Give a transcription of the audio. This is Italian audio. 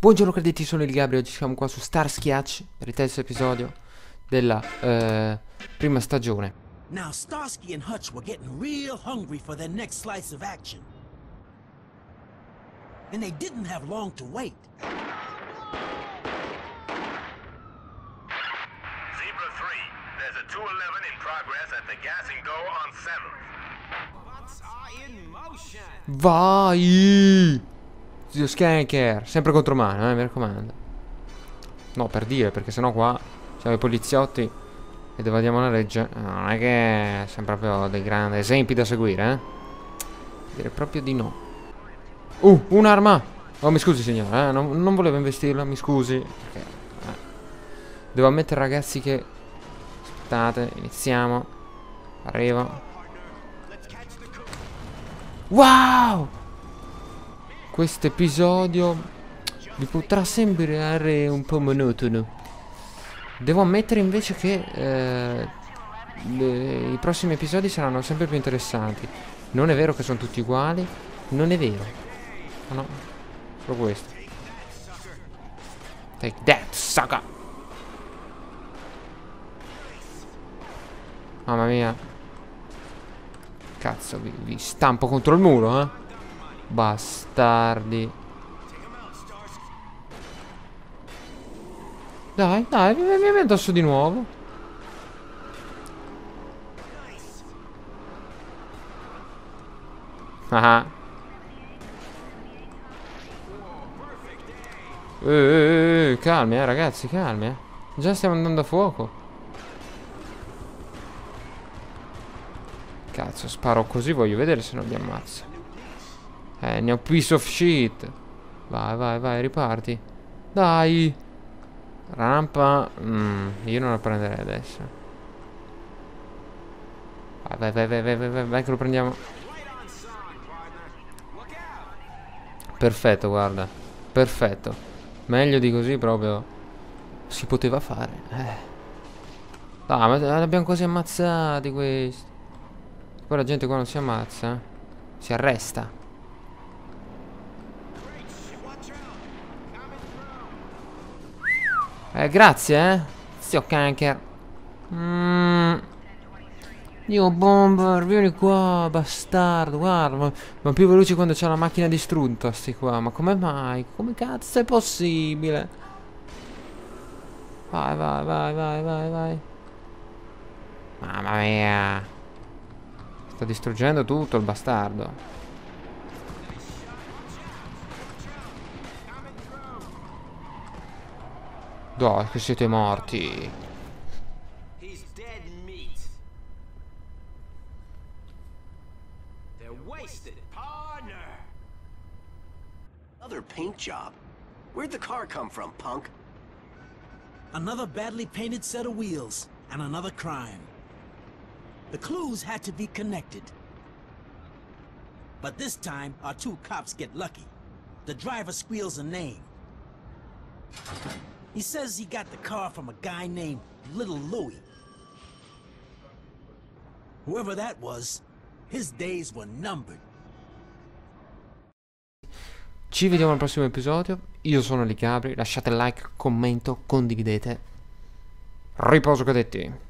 Buongiorno cadetti, sono il Gabri. Oggi siamo qua su Starsky Hutch per il terzo episodio della prima stagione. Now Starsky and Hutch were getting real hungry for their next slice of action. And they didn't have long to wait. Zebra 3, there's a 211 in progress at the gas and go on 7th. Vai! Zio Skanker, sempre contro mano, mi raccomando. No, per dire, perché sennò qua siamo i poliziotti ed evadiamo la legge. Non è che siamo proprio dei grandi esempi da seguire, eh? Direi proprio di no. Un'arma! Oh, mi scusi signore, non volevo investirla, mi scusi. Perché, devo ammettere ragazzi che... Aspettate, iniziamo. Arrivo. Wow! Questo episodio vi potrà sembrare un po' monotono. Devo ammettere invece che i prossimi episodi saranno sempre più interessanti. Non è vero che sono tutti uguali. Non è vero. No, solo questo. Take that, sucker. Mamma mia. Cazzo, vi stampo contro il muro, eh. Bastardi. Dai, mi metto addosso di nuovo. Ah. Calmi, ragazzi, calmi, Già stiamo andando a fuoco. Cazzo, sparo così, voglio vedere se non li ammazza. Ne ho piece of shit. Vai, riparti. Dai. Rampa. Io non la prenderei adesso. Vai che lo prendiamo. Perfetto, guarda. Perfetto. Meglio di così proprio. Si poteva fare. Ma l'abbiamo quasi ammazzati questi. Poi la gente qua non si ammazza. Si arresta. Grazie, Zio Kanker. Dio Bomber, vieni qua, bastardo. Guarda, ma più veloci quando c'è la macchina distrutta, sti qua. Ma come mai? Come cazzo è possibile? Vai. Mamma mia. Sta distruggendo tutto il bastardo. Dai, che siete morti. He's dead meat. They're wasted. Partner. Another paint job. Where'd the car come from, punk? Another badly painted set of wheels, and another crime. The clues had to be connected. But this time, our two cops get lucky. The driver squeals a name. He says he got the car from a guy named Little Louie. Whoever that was, his days were numbered. Ci vediamo al prossimo episodio. Io sono Li Gabri. Lasciate like, commento, condividete. Riposo cadetti.